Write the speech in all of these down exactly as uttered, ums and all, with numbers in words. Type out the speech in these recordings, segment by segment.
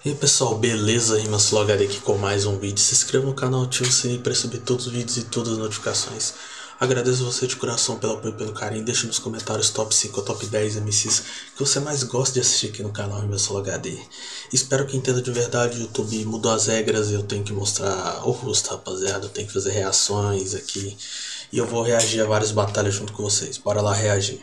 E aí pessoal, beleza? RimasFlowHD aqui com mais um vídeo. Se inscreva no canal, ative o sininho para receber todos os vídeos e todas as notificações. Agradeço você de coração pelo apoio e pelo carinho. Deixa nos comentários top cinco ou top dez M Cs que você mais gosta de assistir aqui no canal RimasFlowHD. Espero que entenda de verdade. O YouTube mudou as regras e eu tenho que mostrar o rosto, rapaziada. Eu tenho que fazer reações aqui e eu vou reagir a várias batalhas junto com vocês. Bora lá reagir.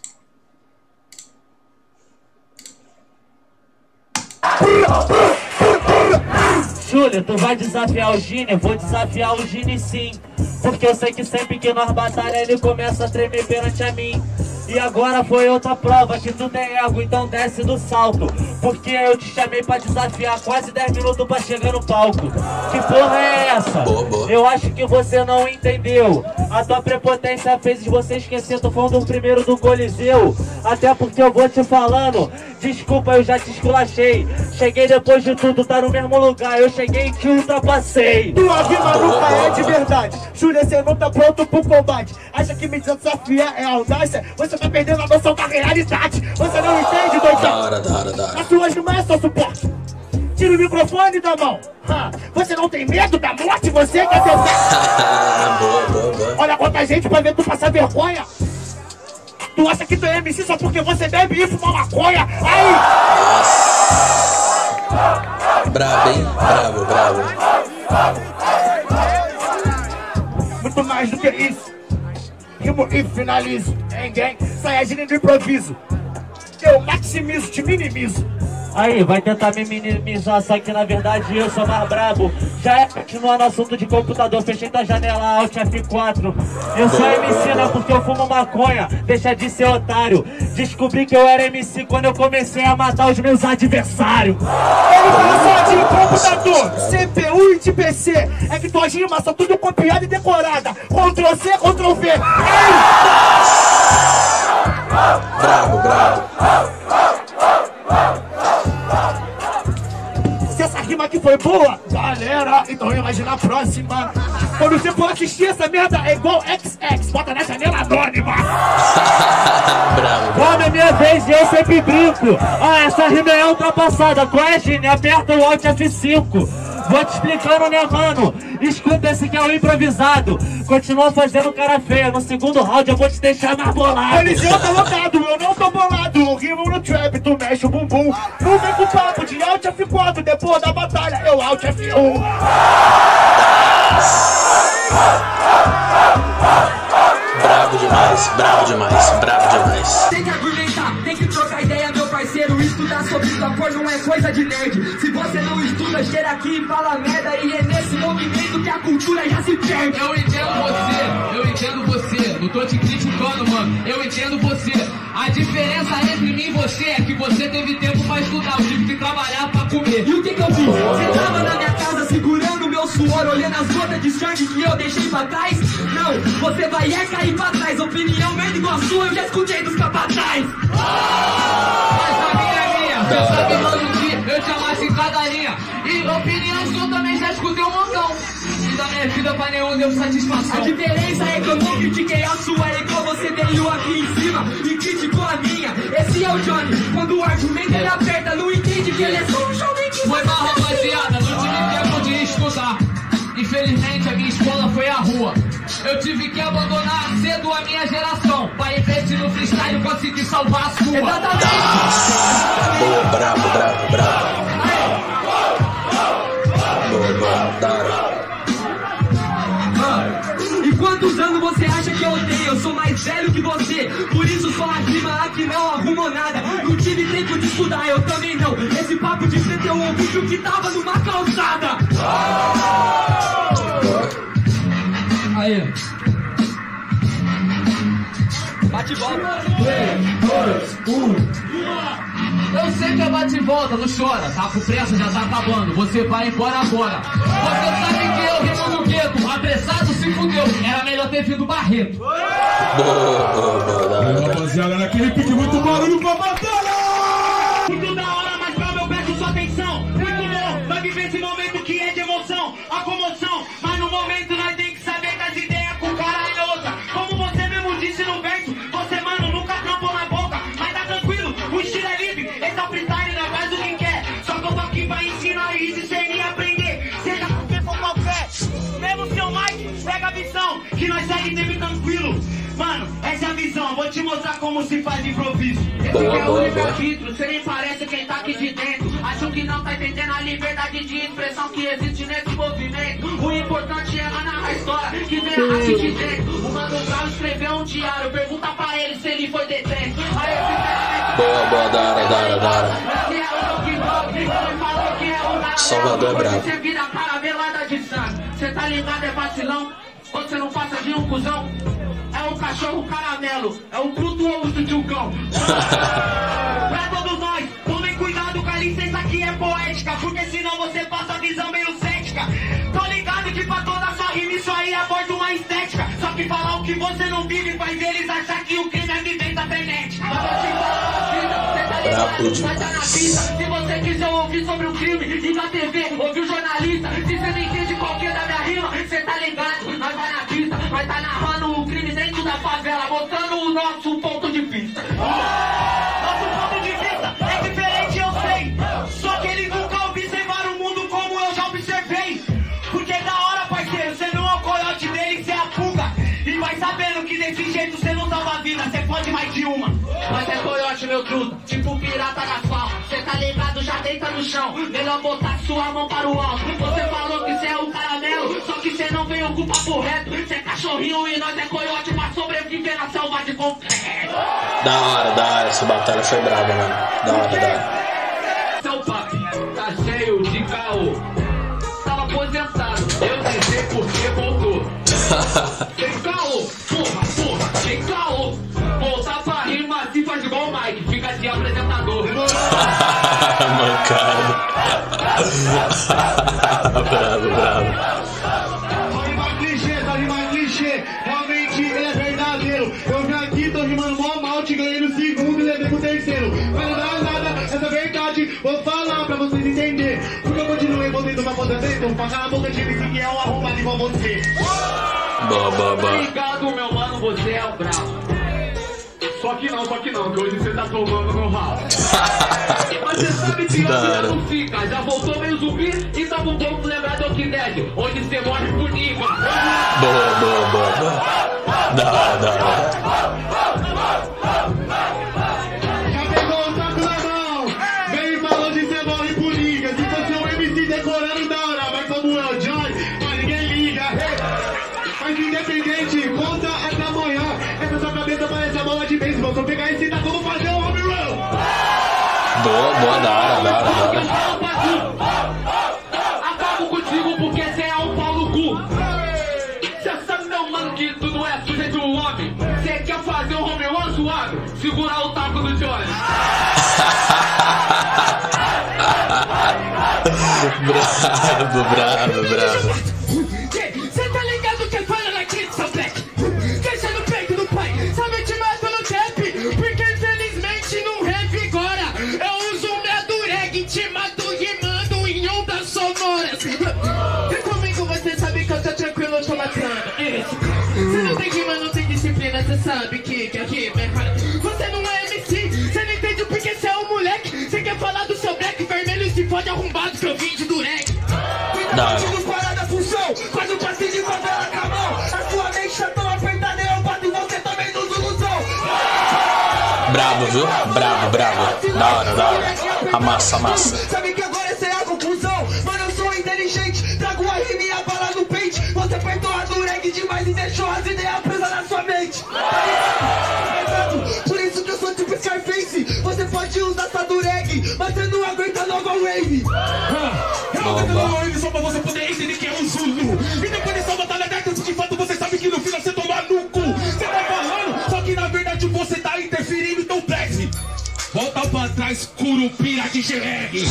Júlio, tu vai desafiar o Gini? Eu vou desafiar o Gini sim. Porque eu sei que sempre que nós batalha ele começa a tremer perante a mim. E agora foi outra prova que tu tem ego, então desce do salto. Porque eu te chamei pra desafiar quase dez minutos pra chegar no palco. Que porra é essa? Boa, boa. Eu acho que você não entendeu. A tua prepotência fez você esquecer, tu foi um dos primeiros do Coliseu. Até porque eu vou te falando, desculpa, eu já te esculachei. Cheguei depois de tudo, tá no mesmo lugar. Eu cheguei e te ultrapassei. Tua rima nunca é de verdade. Júlio, você não tá pronto pro combate. Acha que me desafiar é audácia? Você tá perdendo a noção da realidade. Você não entende, doidão? Da hora, da hora, da hora. A sua rima é só suporte. Tira o microfone da mão. Ha. Você não tem medo da morte? Você quer tentar? Boa, boa, boa. Olha quanta gente pra ver tu passar vergonha. Tu acha que tu é M C só porque você bebe e fuma maconha? Aí! Nossa. Bravo, hein? Bravo, bravo. Muito mais do que isso. Rimo e finalizo. Ninguém sai agindo de improviso. Eu maximizo, te minimizo. Aí, vai tentar me minimizar, só que na verdade eu sou mais brabo. Já é continuar no assunto de computador, fechei tua janela Alt F quatro. Eu sou M C, não porque eu fumo maconha, deixa de ser otário. Descobri que eu era M C quando eu comecei a matar os meus adversários. Ele fala só de computador, C P U e de P C. É que tuas rimas são tudo copiada e decorada. Ctrl C, Ctrl V. Ei! Bravo, bravo. Se essa rima aqui foi boa, galera, então imagina a próxima. Quando você for assistir essa merda, é igual X X, bota na janela anônima. Bravo. Quando é minha vez, eu sempre brinco. Ah, essa rima é ultrapassada. Qual é, Gini? Aperta o Alt F cinco. Vou te explicando, né, mano? Escuta, esse que é o improvisado. Continua fazendo cara feia. No segundo round eu vou te deixar mais bolado. Coliseu tá lotado, eu não tô bolado. Eu rimo no trap, tu mexe o bumbum. Não vem com papo de Alt F quatro. Depois da batalha, eu Alt F um. Bravo demais, bravo demais, bravo demais. Tem que argumentar, tem que trocar ideia, meu parceiro. Estudar sobre vapor não é coisa de nerd. Se você não estuda, cheira aqui e fala merda. E é nesse movimento que a cultura já se perde. Eu entendo você, eu entendo você. Não tô te criticando, mano, eu entendo você. A diferença entre mim e você é que você teve tempo pra estudar. Eu tive que trabalhar pra comer. E o que que eu fiz? Você tava na minha casa segurando meu suor, olhando as gotas de sangue que eu deixei pra trás? Não, você vai é cair pra trás. Opinião merda igual a sua, eu já escutei dos capataz. Mas a minha é minha, você sabe, mano, que eu te amasse em cada linha. E opinião sua também já escutei um montão. E da minha vida pra nenhum deu satisfação. A diferença é que eu não critiquei a sua, é igual você veio aqui em cima e criticou a minha. Esse é o Johnny, quando o argumento ele aperta, não entende que ele é só um showman que Foi mal, rapaziada, não tive tempo de estudar. Infelizmente a minha escola foi a rua. Eu tive que abandonar cedo a minha geração pra investir no freestyle e conseguir salvar a sua. Exatamente. Boa, bravo, bravo, bravo. Boa, boa, da hora. E quantos anos você acha que eu tenho? Eu sou mais velho que você. Por isso só a rima aqui não arrumou nada. Não tive tempo de estudar, eu também não. Esse papo de frente eu ouvi que o que tava numa calçada. Aí. Bate e volta. três, dois, um. Eu sei que é bate e volta, não chora. Tá com pressa, já tá acabando. Você vai embora agora. Você sabe que eu rimo no gueto. Apressado se fudeu. Era melhor ter vindo Barreto. Boa, boa, boa, da hora. Rapaziada, naquele pique muito barulho pra batalha! Muito da hora, mas calma, eu peço sua atenção. Muito bom, vai viver esse momento que é de emoção, a comoção. Mas no momento nós tem que saber que as ideias com o cara é outra. Como você mesmo disse no verso, você, mano, nunca trampou na boca. Mas tá tranquilo, o estilo é livre, esse é o freestyle, não faz o que quer. Só que eu tô aqui pra ensinar. que nós segue sempre tranquilo. Mano, essa é a visão, vou te mostrar como se faz improviso. Esse que é o livre-arbítrio, cê nem parece quem tá aqui de dentro. Acho que não tá entendendo a liberdade de expressão que existe nesse movimento. O importante é narrar a história que vem aqui de dentro. O Mano Brown escreveu um diário, pergunta pra ele se ele foi detento. Aí eu sinceramente... Boa, boa, da hora, da hora, da hora. Esse é o Donkey Dog, ele falou que é o da Salvador é brabo. Você vira caramelada de sangue. Cê tá ligado, é vacilão? Quando cê não passa de um cuzão. É o cachorro caramelo, é o frutuoso tchucão. Pra todos nós, tomem cuidado com a licença que é poética, porque senão você passa a visão meio cética. Tô ligado que pra toda sua rima isso aí aborda uma estética. Só que falar o que você não vive faz eles achar que o crime é vivência frenética. Mas eu te falo a vida, cê tá ligado, vai tá na pista. Se você quiser ouvir sobre o crime, liga a T V, ouve o jornalista. Se você não entende qualquer da minha rima, cê tá ligado, nós vai na pista, nós tá narrando o crime dentro da favela, mostrando o nosso ponto de vista. Nosso ponto de vista é diferente, eu sei. Só que eles nunca observaram o mundo como eu já observei. Porque da hora, parceiro, você não é o coiote dele, você é a fuga. E vai sabendo que desse jeito você não salva a vida, você pode mais de uma. Mas é coiote, meu truta, tipo pirata da fala. Cê tá ligado, já deita no chão. Melhor botar sua mão para o alto. Você falou que cê é o caramelo, só que cê não veio com o papo reto. Cê é cachorrinho e nós é coiote pra sobreviver na selva de concreto. Da hora, da hora, essa batalha foi brava, mano. Da hora, da hora. Seu papi tá cheio de caô. Tava aposentado, eu nem sei por que voltou. Sem caô, porra, porra, sem caô. Voltar pra rima assim faz igual o Mike, fica de apresentador. Mancado. Bravo, bravo. Só rima clichê, só rima clichê. Realmente é verdadeiro. Eu vim aqui, tô rimando mó mal, te ganhei no segundo e levei pro terceiro. Mas não dá nada, essa é verdade. Vou falar pra vocês entenderem. Porque eu continuei voltando pra aposentadoria. Pra calar a boca de M C que é um arrombado igual você. Boa, boa, boa. Obrigado, meu mano, você é o bravo. Só que não, só que não, que hoje você tá tomando no ralo. Mas você sabe que hoje já não fica, já voltou meio zumbi e tava um pouco lembrado do que deve. Onde você morre por nível. Boa, boa, boa, boa. Da hora, da hora. Já pegou o saco na mão, vem e falou de você morre por liga. Se fosse um M C decorando da hora, mas como é o Johnny, mas ninguém liga. Mas independente, conta até amanhã. Essa sua cabeça parece a bola de beisebol. Se eu pegar e citar como fazer um home run. Boa, boa, da hora, da hora, da hora. Acabo contigo porque você é um pau no cu. Você sabe, meu mano, que tu não é sujeito de um homem. Você quer fazer um home run suave? Segurar o taco do Johnny. Bravo, bravo, bravo. Cê tá ligado que fala na Kids são black? Deixa no peito do pai, sabe te mato no trap. Porque infelizmente não revigora. Eu uso o meu dureg, te mato rimando em ondas sonoras. Vem comigo, você sabe que eu tô tranquilo, eu tô matando. Você não tem rima, não tem disciplina, você sabe que, que aqui, minha cara. Você não é M C, você não entende porque você é um moleque. Você quer falar do seu black vermelho e se pode arrombado que eu vim de dureg. Cuidado com parada função, faz um passinho de favela com a mão. A sua mente tá tão apertada, eu bato e você também no ilusão. Bravo, viu? Bravo, bravo. Da hora, da hora. Amassa, amassa. Sabe que agora essa é a conclusão. Mano, eu sou inteligente, trago a rima e a bala no peito. Você apertou a dureg demais e deixou as ideias presas na sua mente. Por isso que eu sou tipo Scarface. Você pode usar sua dureg, mas você não aguenta nova wave. Bomba. Só pra você poder entender que é um Zulu. E depois dessa batalha dessa, de fato você sabe que no final você toma no cu. Você tá falando, só que na verdade você tá interferindo, então preste. Volta pra trás, Curupira de G R.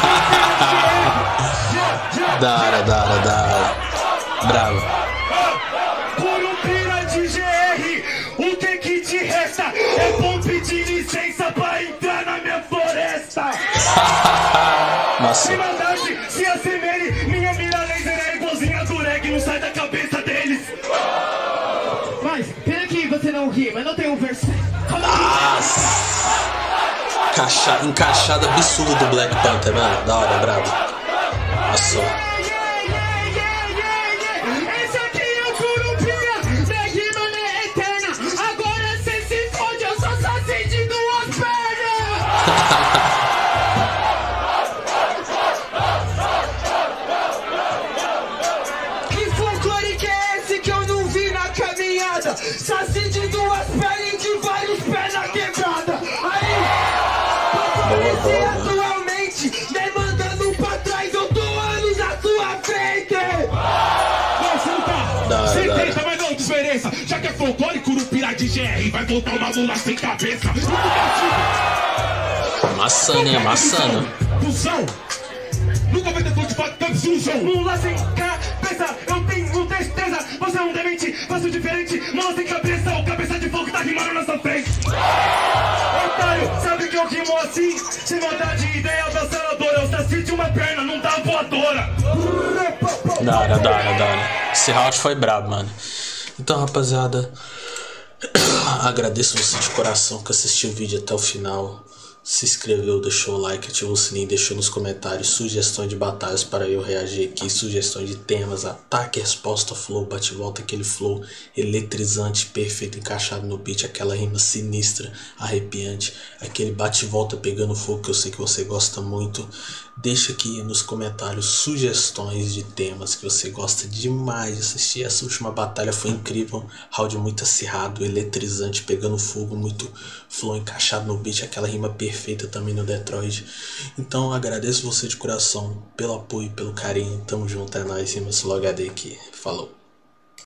Da hora, da hora, da hora. Bravo. Curupira de G R, o que que te resta? É bom pedir licença pra entrar na minha floresta. Nossa. Se mandasse, se assemelhe, minha mira laser é igualzinha a dureg, não sai da cabeça deles. Mas, pena que você não ri, mas não tem um verso. Caixa, encaixada absurda do Black Panther, mano. Da hora, bravo. Nossa. Esse aqui é o Curupira, Já que é folclore, Curupira de G R, vai voltar uma lula sem cabeça. Amassando, hein? Amassando. Pulsão. Nunca vai ter flow de fato, tanto solução. Lula sem cabeça, eu tenho tristeza. Você é um demente, faço diferente. Mula sem cabeça, o cabeça de fogo tá rimando na sua frente. Otário, sabe que eu rimo assim? Sem maldade, ideia avassaladora. Eu saci de uma perna, não dá voadora. Da hora, da hora, da hora. Esse round foi brabo, mano. Então, rapaziada, agradeço você de coração que assistiu o vídeo até o final. Se inscreveu, deixou o like, ativou o sininho, deixou nos comentários sugestões de batalhas para eu reagir aqui, sugestões de temas, ataque, resposta, flow, bate-volta, aquele flow eletrizante, perfeito, encaixado no beat, aquela rima sinistra, arrepiante, aquele bate-volta pegando fogo que eu sei que você gosta muito. Deixa aqui nos comentários sugestões de temas que você gosta demais de assistir. Essa última batalha foi incrível, round muito acirrado, eletrizante, pegando fogo, muito flow encaixado no beat, aquela rima perfeita também no Detroit. Então agradeço você de coração pelo apoio, pelo carinho, tamo junto, é nóis, Rimas Flow H D aqui, falou.